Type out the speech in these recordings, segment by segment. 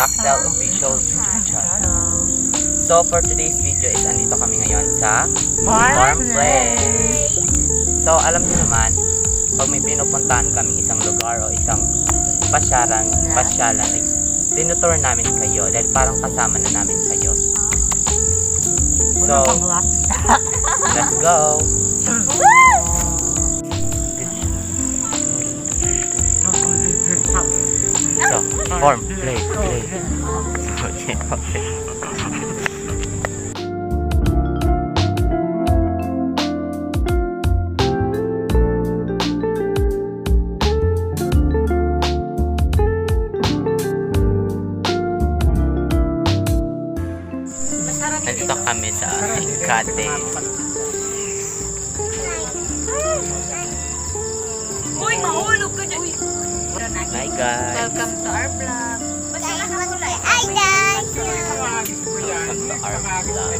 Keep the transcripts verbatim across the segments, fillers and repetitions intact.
Blackstyle official YouTube channel. So for today's video is andito kami ngayon sa farm place. So alam niyo naman, pag may pinupuntahan kami isang lugar o isang pasyaran, pasyalan, tinutour namin kayo dahil parang kasama na namin kayo. So, let's go! So, form, play, play. Okay, okay. Nandito kami sa cottage. Uy, mahulog ka dyan! Hi guys! Welcome to our vlog. Hi guys! Welcome to our vlog.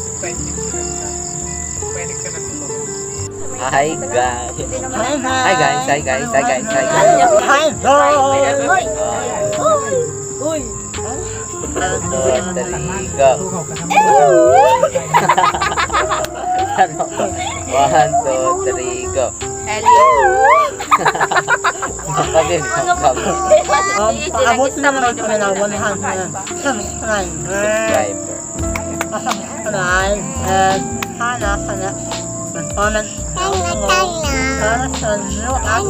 Hi guys! Hi guys! Hi guys! Hi guys! Hi guys! Hi guys! Uy! One, two, three, go! One, two, three, go! Hello! Sabi mo, sabi mo. Um, paabot na naman kami na one hundred subscriber. Subscriber. Subscribe and sana sa next comment para sa new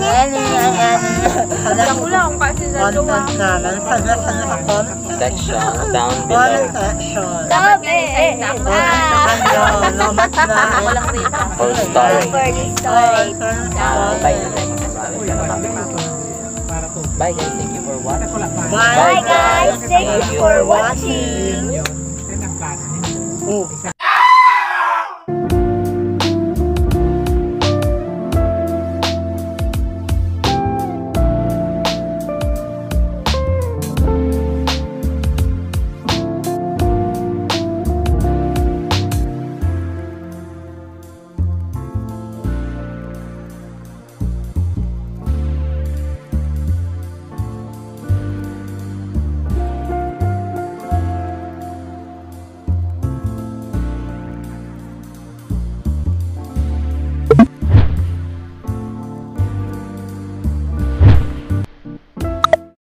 content namin. Suggestion sa comment Section down below. section. Dapat For story. Ah, bye. Bye guys, thank you for watching. Bye guys, thank you for watching.